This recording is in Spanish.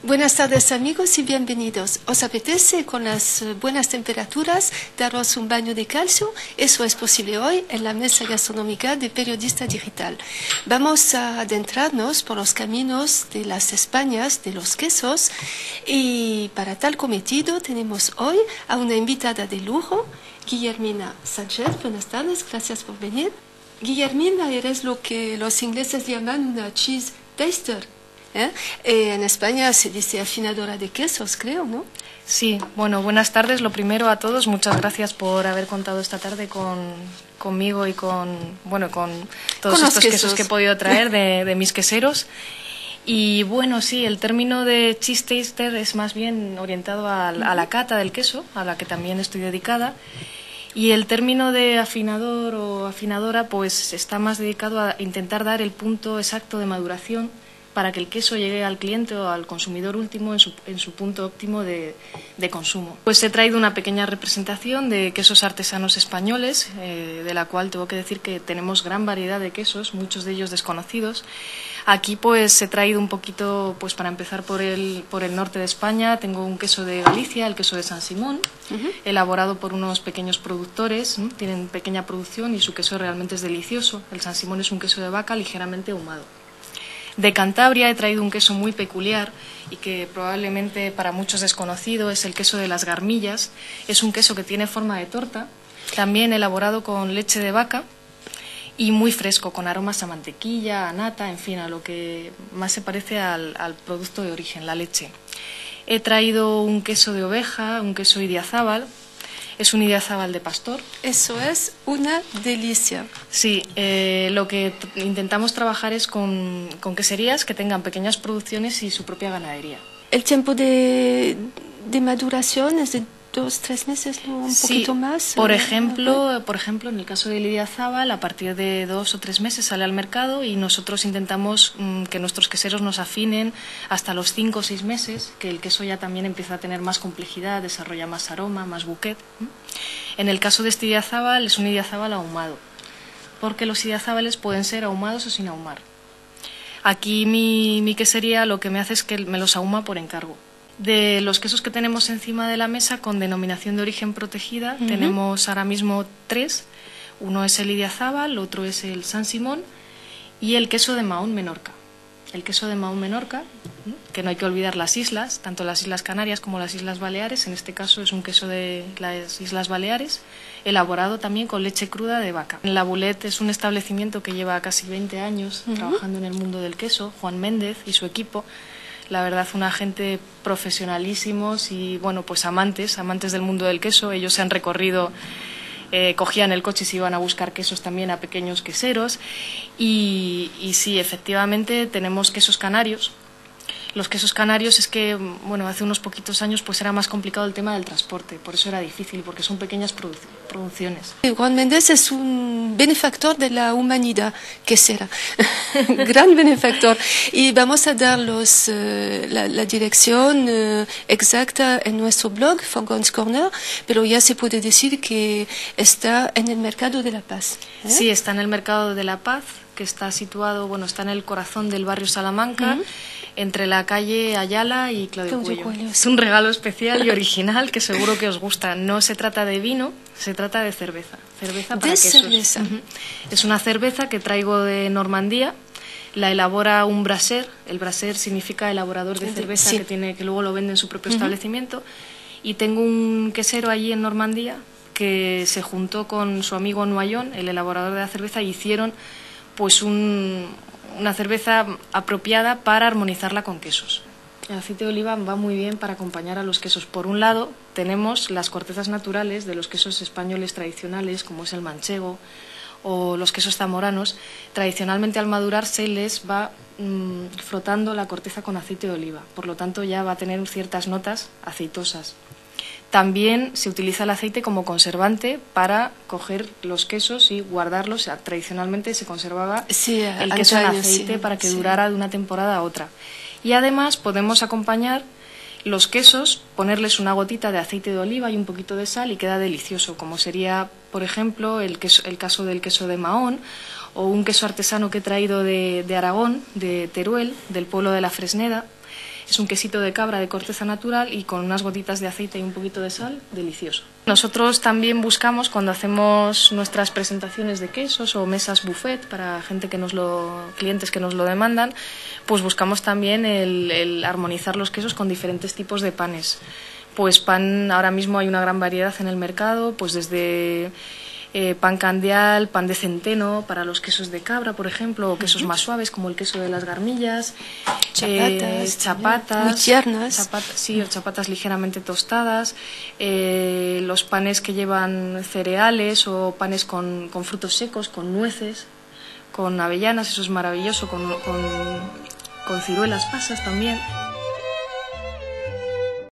Buenas tardes amigos y bienvenidos. ¿Os apetece con las buenas temperaturas daros un baño de calcio? Eso es posible hoy en la mesa gastronómica de Periodista Digital. Vamos a adentrarnos por los caminos de las Españas, de los quesos, y para tal cometido tenemos hoy a una invitada de lujo, Guillermina Sánchez. Buenas tardes, gracias por venir. Guillermina, eres lo que los ingleses llaman una cheese taster. En España se dice afinadora de quesos, creo, ¿no? Sí, bueno, buenas tardes. Lo primero a todos, muchas gracias por haber contado esta tarde conmigo y con todos estos quesos que he podido traer de mis queseros. Y bueno, sí, el término de cheese taster es más bien orientado a la cata del queso, a la que también estoy dedicada. Y el término de afinador o afinadora pues está más dedicado a intentar dar el punto exacto de maduración para que el queso llegue al cliente o al consumidor último en su punto óptimo de consumo. Pues he traído una pequeña representación de quesos artesanos españoles, de la cual tengo que decir que tenemos gran variedad de quesos, muchos de ellos desconocidos. Aquí pues he traído un poquito, pues para empezar por el norte de España, tengo un queso de Galicia, el queso de San Simón, elaborado por unos pequeños productores, tienen pequeña producción y su queso realmente es delicioso. El San Simón es un queso de vaca ligeramente ahumado. De Cantabria he traído un queso muy peculiar y que probablemente para muchos desconocido, es el queso de las Garmillas. Es un queso que tiene forma de torta, también elaborado con leche de vaca y muy fresco, con aromas a mantequilla, a nata, en fin, a lo que más se parece al producto de origen, la leche. He traído un queso de oveja, un queso idiazábal. Es un idiazábal de pastor. Eso es una delicia. Sí, lo que intentamos trabajar es con queserías que tengan pequeñas producciones y su propia ganadería. ¿El tiempo de maduración es de 2-3 meses, ¿no? Un poquito más? Por ejemplo, en el caso de idiazábal, a partir de 2 o 3 meses sale al mercado y nosotros intentamos que nuestros queseros nos afinen hasta los 5 o 6 meses, que el queso ya también empieza a tener más complejidad, desarrolla más aroma, más bouquet. En el caso de este idiazábal es un idiazábal ahumado, porque los idiazábales pueden ser ahumados o sin ahumar. Aquí mi quesería lo que me hace es que me los ahuma por encargo. De los quesos que tenemos encima de la mesa con denominación de origen protegida, tenemos ahora mismo 3. Uno es el idiazábal, otro es el San Simón y el queso de Mahón Menorca. El queso de Mahón Menorca, que no hay que olvidar las islas, tanto las Islas Canarias como las Islas Baleares. En este caso es un queso de las Islas Baleares, elaborado también con leche cruda de vaca. La Bulet es un establecimiento que lleva casi 20 años trabajando en el mundo del queso. Juan Méndez y su equipo, la verdad, una gente profesionalísimos y bueno, pues amantes del mundo del queso. Ellos se han recorrido, cogían el coche y se iban a buscar quesos también a pequeños queseros y sí, efectivamente tenemos quesos canarios. Los quesos canarios es que, bueno, hace unos poquitos años pues era más complicado el tema del transporte, por eso era difícil, porque son pequeñas producciones. Juan Méndez es un benefactor de la humanidad quesera, gran benefactor. Y vamos a dar la dirección exacta en nuestro blog, Fogon's Corner, pero ya se puede decir que está en el Mercado de la Paz. Sí, está en el Mercado de la Paz, que está situado, bueno, está en el corazón del barrio Salamanca, entre la calle Ayala y Claudio Cuello. Es un regalo especial y original que seguro que os gusta. No se trata de vino, se trata de cerveza. Cerveza para quesos. Cerveza. Es una cerveza que traigo de Normandía. La elabora un brasser. El brasser significa elaborador de cerveza, sí, que luego lo vende en su propio establecimiento. Y tengo un quesero allí en Normandía que se juntó con su amigo Noyon, el elaborador de la cerveza, y hicieron pues una cerveza apropiada para armonizarla con quesos. El aceite de oliva va muy bien para acompañar a los quesos. Por un lado, tenemos las cortezas naturales de los quesos españoles tradicionales, como es el manchego o los quesos zamoranos. Tradicionalmente, al madurar, se les va frotando la corteza con aceite de oliva. Por lo tanto, ya va a tener ciertas notas aceitosas. También se utiliza el aceite como conservante para coger los quesos y guardarlos. Tradicionalmente se conservaba el queso en aceite para que durara de una temporada a otra. Y además podemos acompañar los quesos, ponerles una gotita de aceite de oliva y un poquito de sal y queda delicioso, como sería, por ejemplo, el caso del queso de Mahón o un queso artesano que he traído de Aragón, de Teruel, del pueblo de la Fresneda. Es un quesito de cabra de corteza natural y con unas gotitas de aceite y un poquito de sal, delicioso. Nosotros también buscamos, cuando hacemos nuestras presentaciones de quesos o mesas buffet para gente clientes que nos lo demandan, pues buscamos también el armonizar los quesos con diferentes tipos de panes. Pues pan, ahora mismo hay una gran variedad en el mercado, pues desde pan candial, pan de centeno para los quesos de cabra, por ejemplo, o quesos más suaves como el queso de las garmillas, chapatas, muy tiernas, chapatas ligeramente tostadas, los panes que llevan cereales o panes con frutos secos, con nueces, con avellanas, eso es maravilloso, con ciruelas pasas también.